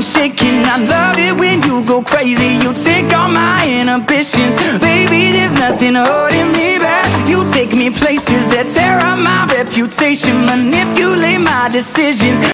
shaking. I love it when you go crazy. You take all my inhibitions. Baby, there's nothing holding me back. You take me places that tear up my reputation, manipulate my decisions.